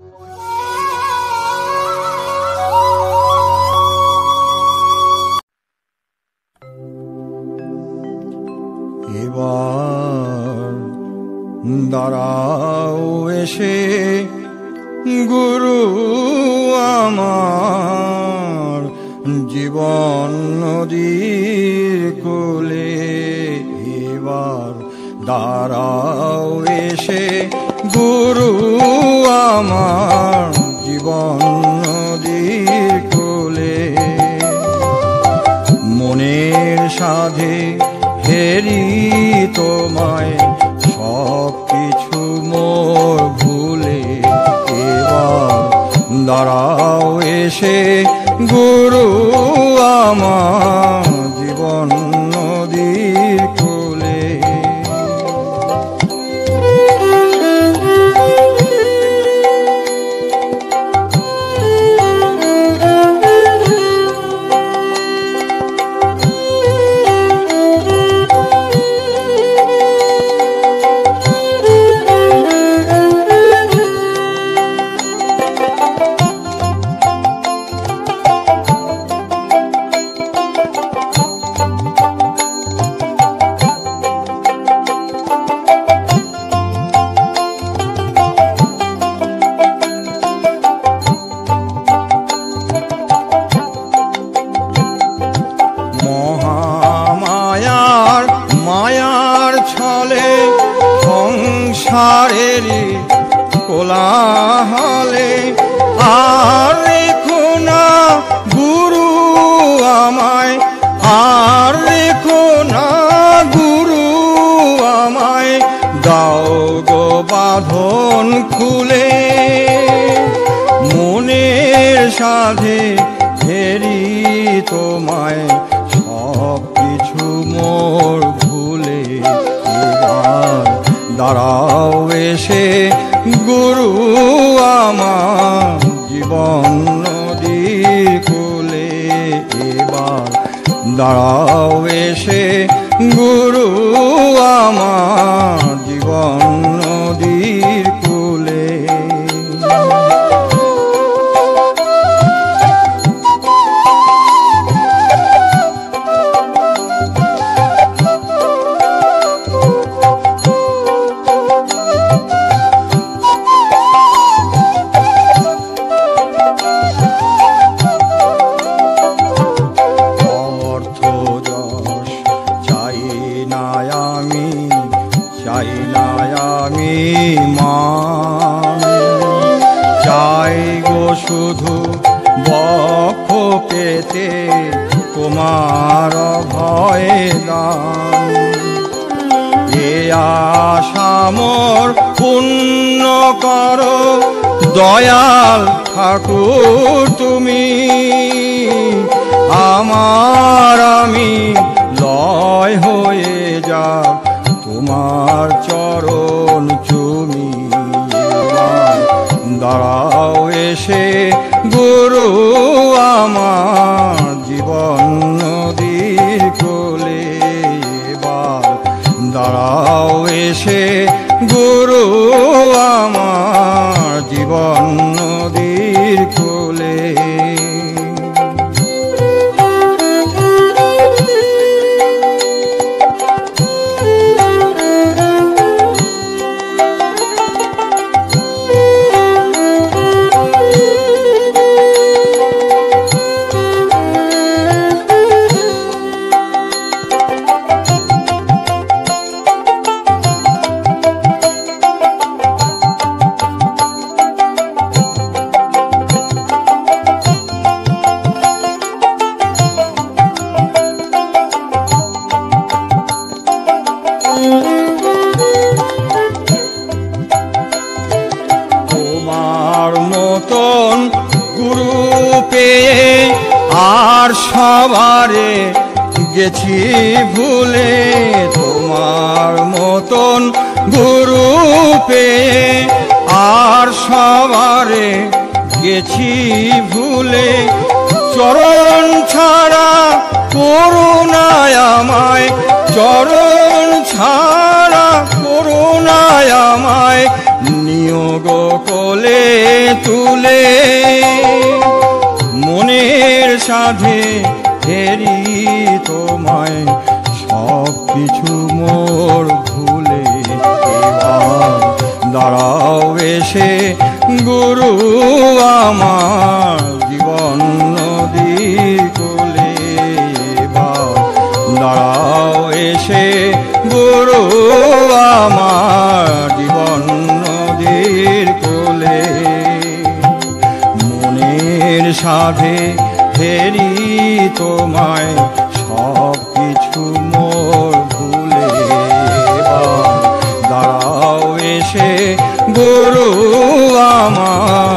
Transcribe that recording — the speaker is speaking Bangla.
এবার দাঁড়াও এসে গুরু আমার জীবন নদীর কোলে। এবার দাঁড়াও এসে গুরু আমার জীবন নদীর কোলে। মনের সাধে হেরি তোমায় সব কিছু মোর ভুলে। এবার দাঁড়াও এসে গুরু আমার জীবন নদীর কোলে। মায়ার ছলে সংসারেরই কোলাহলে আর রেখো না গুরু আমায়, আর রেখো না গুরু আমায়। দাও গো বাঁধন খুলে মনের সাধে ফেরি তোমায় সব কিছু মোর ভুলে। এবার দাঁড়াও এসে গুরু আমার জীবন নদীর কোলে। এবার দাঁড়াও এসে গুরু আমার জীবন নদীর কোলে। চাই গো শুধু বক্ষ পেতে তোমার ভয়ে দান। এ আশা মোর পূর্ণ করো দয়াল ঠাকুর তুমি। আমার আমি লয় হয়ে যা তোমার চরণ চুমি। দাঁড়াও এসে গুরু আমার জীবন নদীর কোলে। এবার দাঁড়াও এসে গুরু আমার জীবন নদীর কোলে। তোমার মতন গুরু পেয়ে আর সবারে গেছি ভুলে। তোমার মতন গুরু পেয়ে আর সবারে গেছি ভুলে। চরণ ছাড়া করুণায় আমায়, চরণ ছাড়া করুণায় আমায় নিয়োগ কোলে সাধে হেরি তোমায় সব কিছু মোর ভুলে এবার দাঁড়াও এসে গুরু আমার জীবন নদীর কোলে এবার দাঁড়াও এসে গুরু আমার জীবন নদীর কোলে মনের সাধে হেরি তোমায় সব কিছু মোর ভুলে এবার দাঁড়াও এসে গুরু আমার